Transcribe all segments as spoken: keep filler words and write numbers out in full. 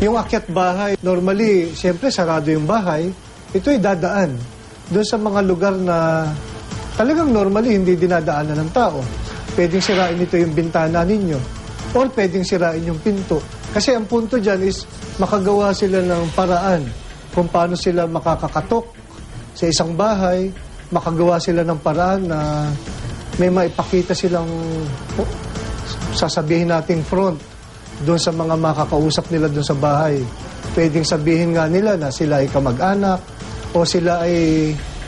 Yung akyat bahay, normally, siyempre sarado yung bahay, ito ay dadaan doon sa mga lugar na talagang normally hindi dinadaanan ng tao. Pwedeng sirain ito yung bintana ninyo or pwedeng sirain yung pinto. Kasi ang punto dyan is makagawa sila ng paraan kung paano sila makakakatok sa isang bahay, makagawa sila ng paraan na may maipakita silang sasabihin nating front doon sa mga makakausap nila doon sa bahay. Pwedeng sabihin nga nila na sila ay kamag-anak o sila ay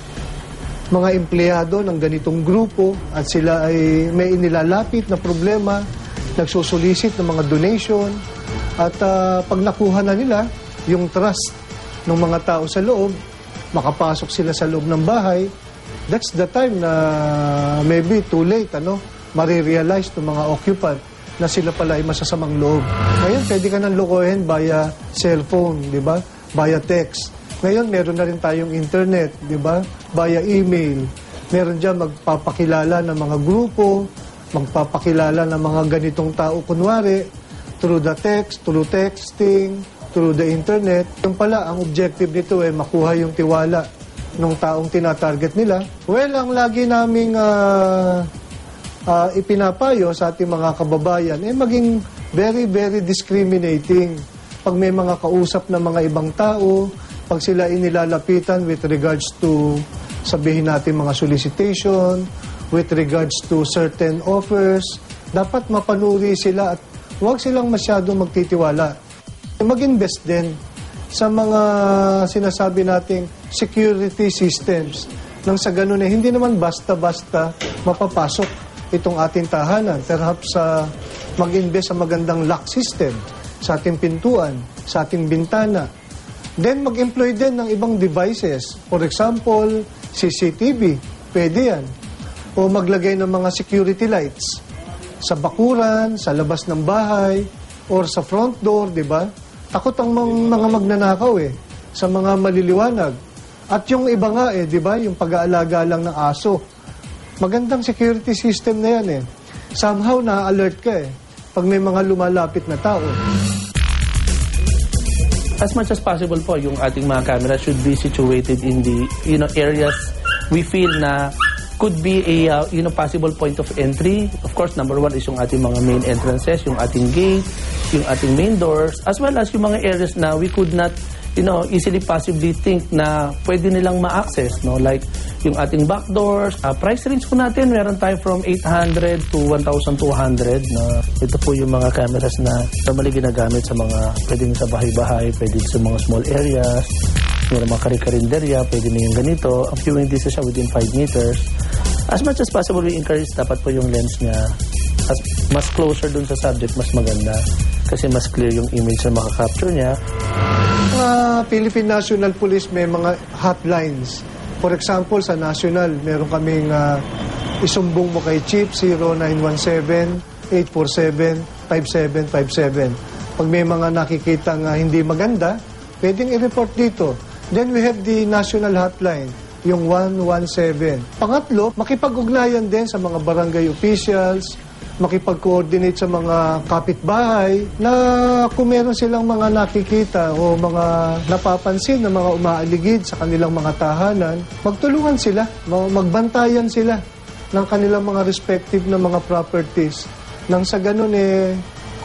mga empleyado ng ganitong grupo at sila ay may inilalapit na problema, nagsusulisit ng mga donation at uh, pag nakuha na nila yung trust ng mga tao sa loob, makapasok sila sa loob ng bahay, that's the time na maybe too late, ano, marirealize ng mga occupant na sila pala ay masasamang loob. Ngayon, pwede ka nang lokohin via cellphone, di ba? Via text. Ngayon, meron na rin tayong internet, di ba? Via email. Meron dyan magpapakilala ng mga grupo, magpapakilala ng mga ganitong tao, kunwari, through the text, through texting, through the internet. Yung pala, ang objective nito ay makuha yung tiwala ng taong tinatarget nila. Well, ang lagi naming uh, uh, ipinapayo sa ating mga kababayan ay eh, maging very, very discriminating. Pag may mga kausap na mga ibang tao, pag sila inilalapitan with regards to, sabihin natin mga solicitation, with regards to certain offers, dapat mapanuri sila at huwag silang masyado magtitiwala. Mag-invest din sa mga sinasabi nating security systems nang sa ganun eh, hindi naman basta-basta mapapasok itong ating tahanan. Perhaps uh, mag-invest sa magandang lock system sa ating pintuan, sa ating bintana. Then mag-employ din ng ibang devices. For example, C C T V, pwede yan. O maglagay ng mga security lights sa bakuran, sa labas ng bahay, or sa front door, di ba? Takot ang mga magnanakaw eh, sa mga maliliwanag. At yung iba nga eh, di ba, yung pag-aalaga lang ng aso. Magandang security system na yan eh. Somehow na-alert ka eh, pag may mga lumalapit na tao. As much as possible po, yung ating mga camera should be situated in the, you know, areas we feel na could be a, uh, you know, possible point of entry. Of course, number one is yung ating mga main entrances, yung ating gate, yung ating main doors, as well as yung mga areas na we could not, you know, easily possibly think na pwede nilang ma-access, no? Like yung ating back doors. Uh, price range po natin, meron tayo from eight hundred to one thousand two hundred. No? Ito po yung mga cameras na normally ginagamit sa mga, pwedeng sa bahay-bahay, pwedeng sa mga small areas, yung mga kari-karinderya, pwede na yung ganito. Ang viewing distance siya within five meters. As much as possible, we encourage dapat po yung lens niya as mas closer dun sa subject, mas maganda. Kasi mas clear yung image na makakapture niya. Mga uh, Philippine National Police may mga hotlines. For example, sa National, meron kaming uh, isumbong mo kay Chief zero nine one seven, eight four seven, five seven five seven. Pag may mga nakikita nga hindi maganda, pwedeng i-report dito. Then we have the national hotline, yung one one seven. Pangatlo, makipag-ugnayan din sa mga barangay officials, makipag-coordinate sa mga kapitbahay na kung meron silang mga nakikita o mga napapansin na mga umaaligid sa kanilang mga tahanan, magtulungan sila, magbantayan sila ng kanilang mga respective na mga properties. Nang sa ganun eh,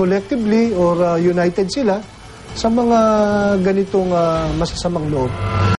collectively or uh, united sila sa mga ganitong uh, masasamang loob.